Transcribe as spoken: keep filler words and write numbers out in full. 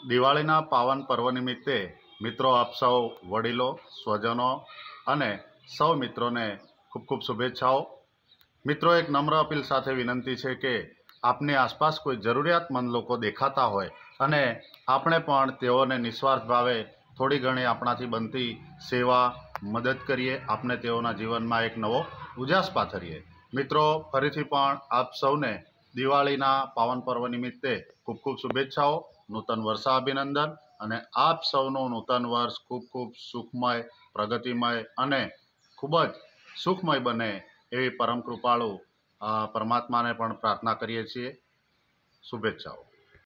દિવાળીના પાવન પર્વ નિમિત્તે મિત્રો આપ સૌ વડીલો, સ્વજનો અને સૌ મિત્રોને ખૂબ ખૂબ શુભેચ્છાઓ। મિત્રો, એક નમ્ર અપીલ સાથે વિનંતી છે કે આપની આસપાસ કોઈ જરૂરિયાતમંદ લોકો દેખાતા હોય અને આપણે પણ તેઓને નિસ્વાર્થ ભાવે થોડી ઘણી આપણાથી બનતી સેવા મદદ કરીએ, આપણે તેઓના જીવનમાં એક નવો ઉજાસ પાથરીએ। મિત્રો, ફરીથી પણ આપ સૌને દિવાળીના પાવન પર્વ નિમિત્તે ખૂબ ખૂબ શુભેચ્છાઓ, નૂતન વર્ષા અભિનંદન અને આપ સૌનું નૂતન વર્ષ ખૂબ ખૂબ સુખમય, પ્રગતિમય અને ખૂબ જ સુખમય બને એવી પરમ કૃપાળુ પરમાત્માને પણ પ્રાર્થના કરીએ છીએ। શુભેચ્છાઓ।